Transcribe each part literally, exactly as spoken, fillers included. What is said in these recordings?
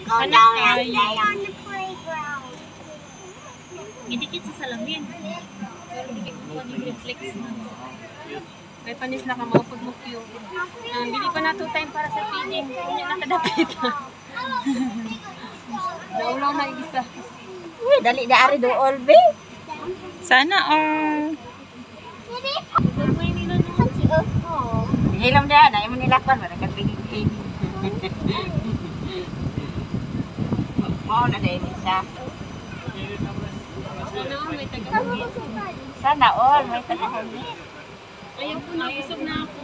Anak tayo. Gidikit sa salamin. Pero hindi ko ni reflex na. May panis na ka mga pagmukyo. Uh, hindi pa nato time para sa feeding. Hindi na kadapit. Naulaw na isa. Uy, dali na ari do olbe. Sana all. Hilam dia, na imo nilakpan ba nagpigig. Mau na dai siya. Sana may taga-hugit. Sana all may taga-hugit. Ayaw ko na, busog na ako.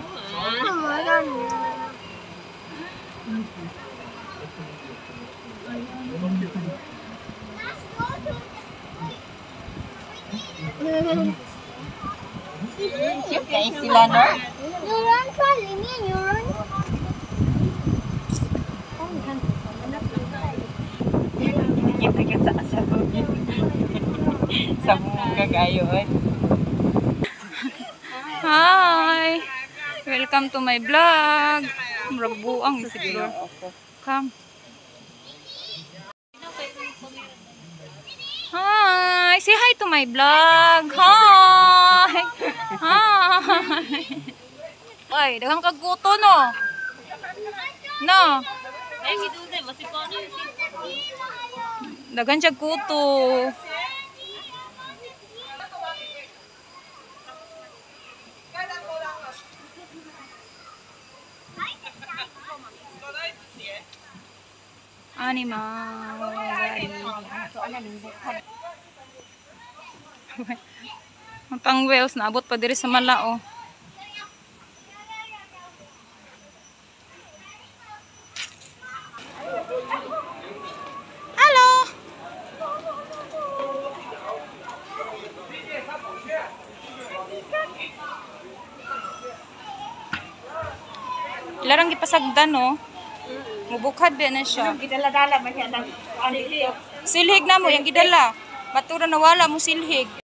Cute kayo sila, no? Neuron sa linya, neuron. Cute kayo sa asabog. Sa mga kagayon. Hi! Welcome to my vlog. Murabuang siguro. Come. Hi! Say hi to my vlog. Hi! Hi! Ay, daghang kaguto no. No. Ay, gidude, masipon na yun. Daghan siya kuto. Animal. Ang pang whales naabot pa diri sa Malao. Hello. Ilarang gipasagdan no. Mubukad ba na siya. Gidala-dala man siya ng Silhig na mo, yung gidala. Batura nawala mo silhig.